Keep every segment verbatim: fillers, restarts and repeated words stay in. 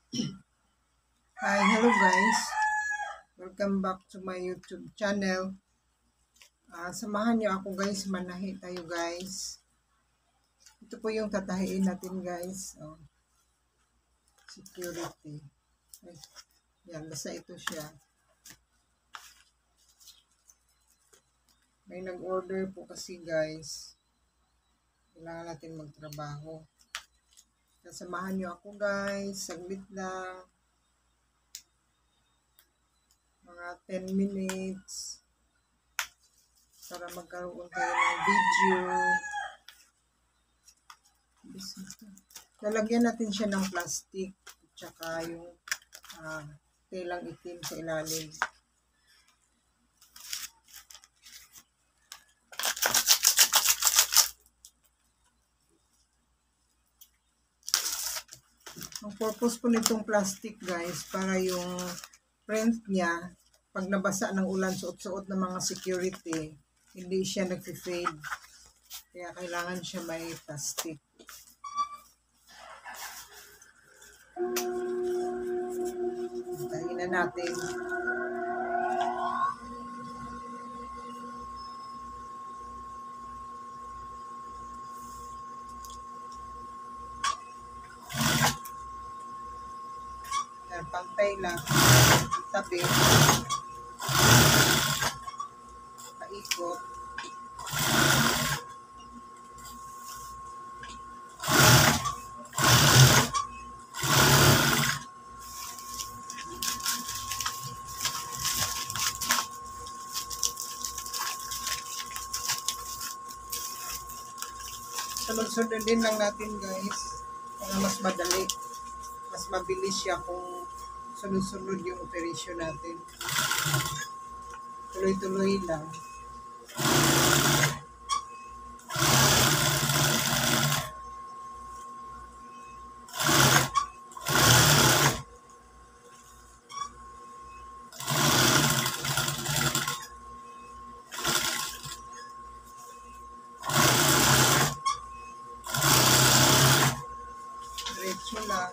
Hi, hello guys. Welcome back to my YouTube channel. Ah, samahan niyo ako guys, manahi tayo guys. Ito po yung tatahiin natin guys. Oh, security. Ay, yan, basta ito siya. May nag-order po kasi guys. Kailangan natin magtrabaho. Samahan niyo ako guys. Saglit lang. Mga ten minutes. Para magkaroon tayo ng video. Lalagyan natin siya ng plastic at saka yung uh, telang itim sa ilalim. Ang purpose po nitong plastic guys, para yung print niya, pag nabasa ng ulan, suot-suot ng mga security, hindi siya nag-fade. Kaya kailangan siya may plastic. Hintayin na natin. Yan, pantay lang. Tabi. Paikot. Sunod-sunod din lang natin guys, para mas madali, mas mabilis siya kung sunod-sunod yung operation natin. Tuloy-tuloy lang. Diretso lang.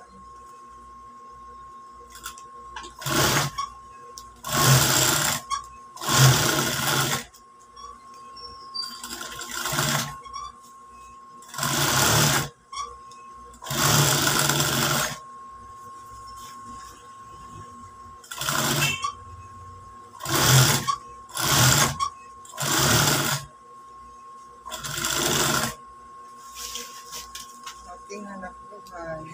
Ating hanap buhay.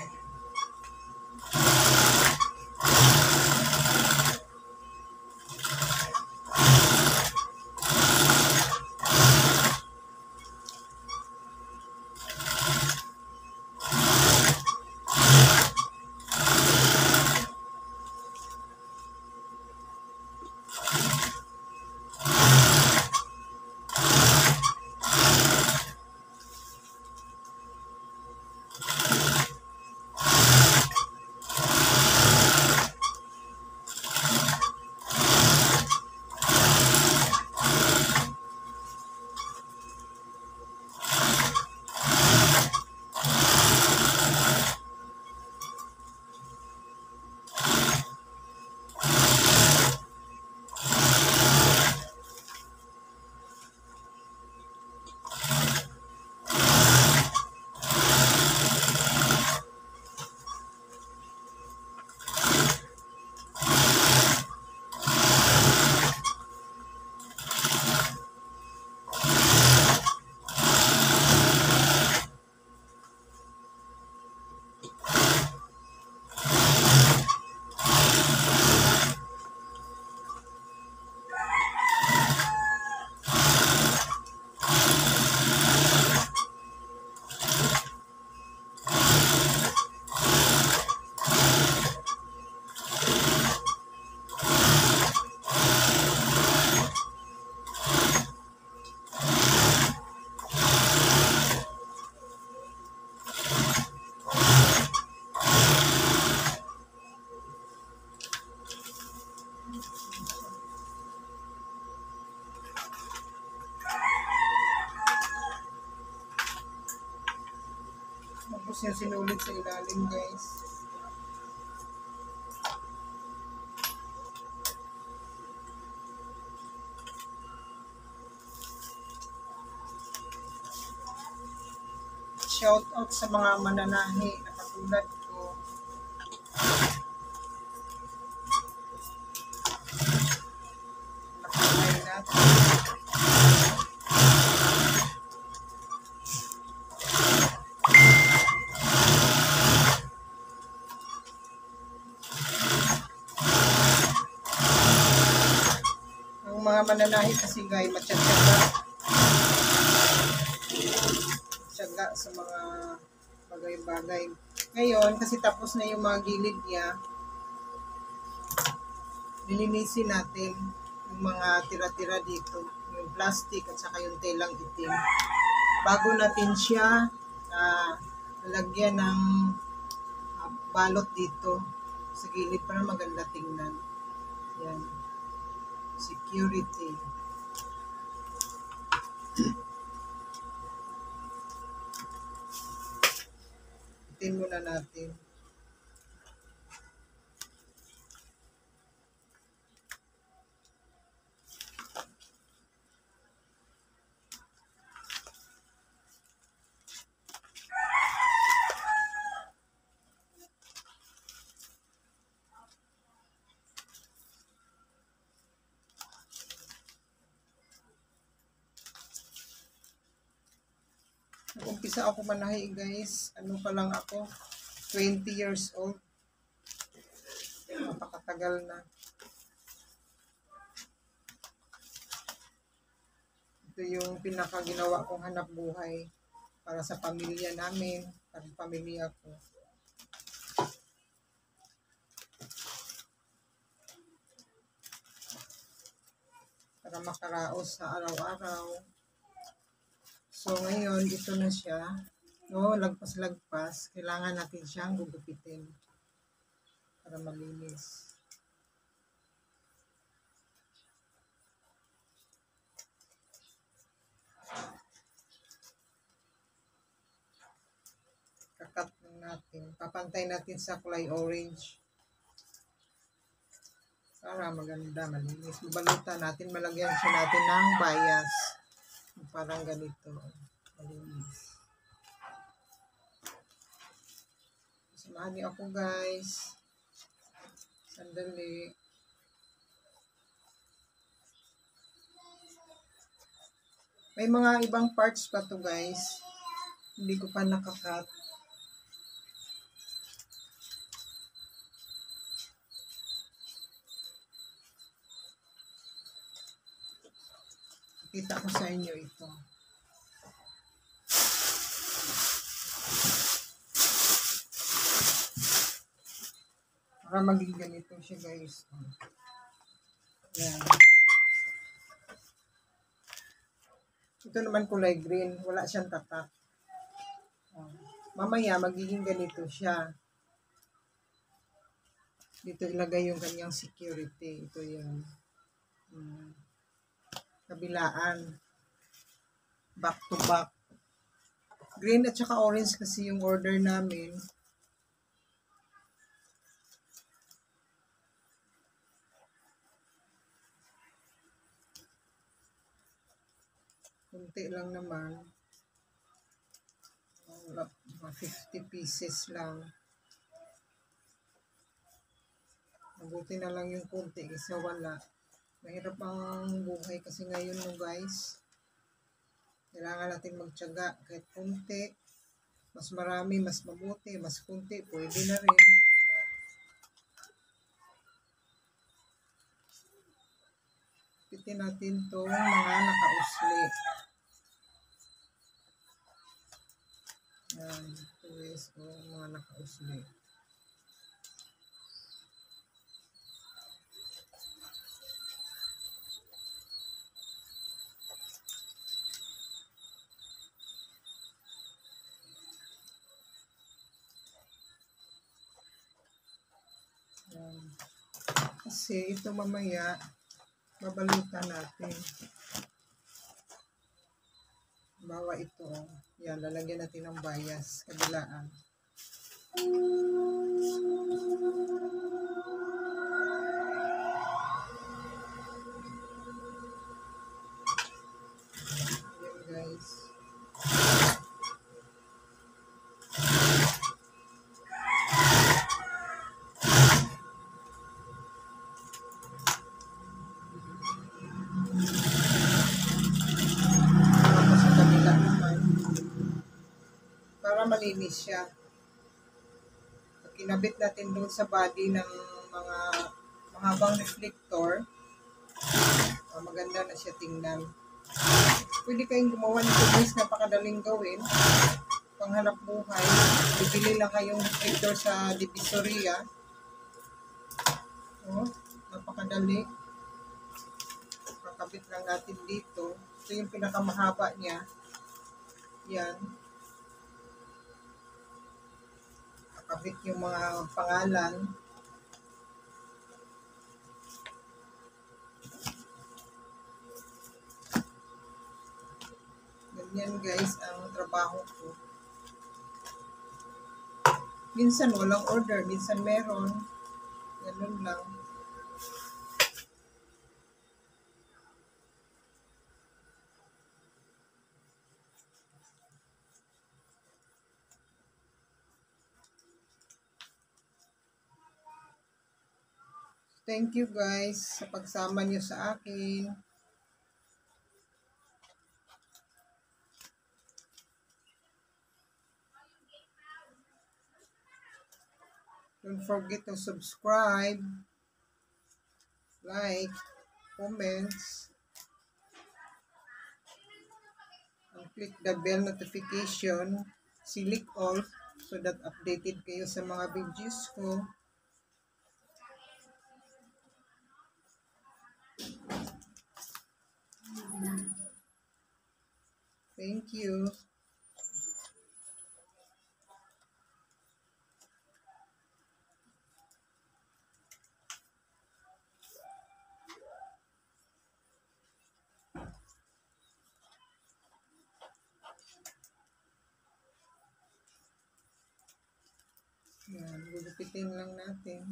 Tapos yung sinulit sa ilalim guys. shout out sa mga mananahi na katulad ko. Nakakain natin. Ang mga mananahi kasi guys, matyaga. Matyaga sa mga bagay-bagay. Ngayon, kasi tapos na yung mga gilid niya, nilinisin natin yung mga tira-tira dito, yung plastic at saka yung telang itim. Bago natin siya uh, lagyan ng uh, balot dito sa gilid para maganda tingnan. Yan. Security. Itin muna natin. Nag-umpisa ako manahi guys. Ano pa lang ako? twenty years old. Napakatagal na. Ito yung pinakaginawa kong hanap buhay para sa pamilya namin, para sa pamilya ko. Para makaraos sa araw-araw. So, ngayon, ito na siya. No, lagpas-lagpas. Kailangan natin siyang gugupitin para malinis. Kakat natin. Papantay natin sa kulay orange. Para maganda, malinis. Balutan natin, malagyan siya natin ng bias. Parang ganito. Malinis. Samahan niyo ako guys. Sandali. May mga ibang parts pa to guys. Hindi ko pa nakakat. Kita ko sa inyo ito. Para maging ganito siya guys. Yan. Ito naman kulay green. Wala siyang tatak. Mamaya magiging ganito siya. Dito ilagay yung kanyang security. Ito yung um, kabilaan. Back to back. Green at saka orange kasi yung order namin. Kunti lang naman. Mga fifty pieces lang. Mabuti na lang yung kunti kasi wala. Mahirap ang buhay kasi ngayon no guys. Kailangan natin magtiyaga kahit kunti. Mas marami, mas mabuti. Mas kunti, pwede na rin. Pitin natin itong mga nakausli. Yan. Ito guys, o mga nakausli. Kasi ito mamaya babalutan natin. Bawa ito. Yan, lalagyan natin ng bias. Kabilaan. Yan guys. malinis siya. Pag kinabit natin doon sa body ng mga mahabang reflector, uh, maganda na siya tingnan. Pwede kayong gumawa nito guys, napakadaling gawin. Panghanap buhay, bibili lang kayong reflector sa Divisoria. Oh, napakadali. Kakabit lang natin dito. Ito yung pinakamahaba niya. Yan. Kakabit yung mga pangalan. Ganyan guys ang trabaho ko. Minsan walang order, minsan meron. Ganun lang. Thank you guys sa pagsama niyo sa akin. Don't forget to subscribe, like, comments, and click the bell notification, select all, so that updated kayo sa mga videos ko. Thank you. Yan, gugupitin lang natin.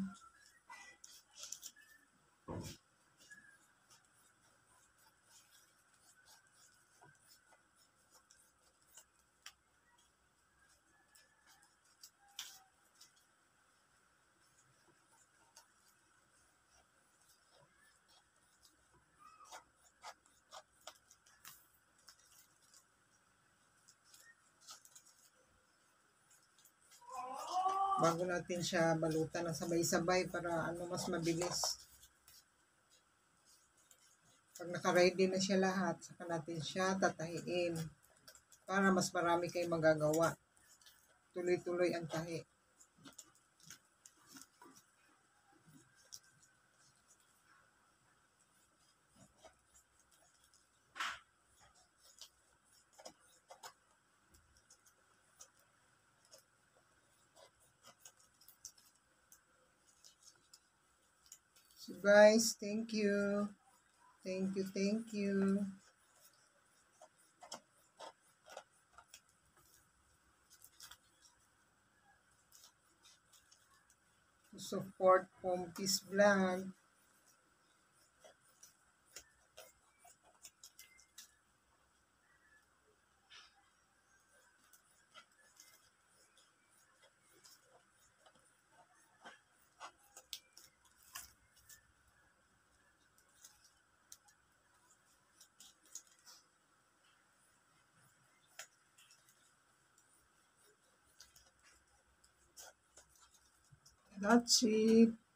Bago natin siya balutan ng sabay-sabay para ano mas mabilis. Pag naka-ready na siya lahat, saka natin siya tatahiin para mas marami kayong magagawa. Tuloy-tuloy ang tahi. So guys, thank you. Thank you, thank you. To support Pompis Vlog. That's it.